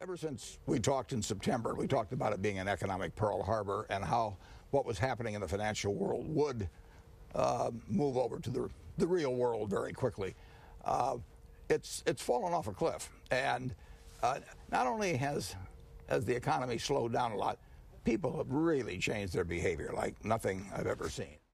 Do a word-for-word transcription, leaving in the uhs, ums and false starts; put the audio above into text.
Ever since we talked in September, we talked about it being an economic Pearl Harbor and how what was happening in the financial world would uh, move over to the, the real world very quickly. Uh, it's it's fallen off a cliff, and uh, not only has has the economy slowed down a lot, people have really changed their behavior like nothing I've ever seen.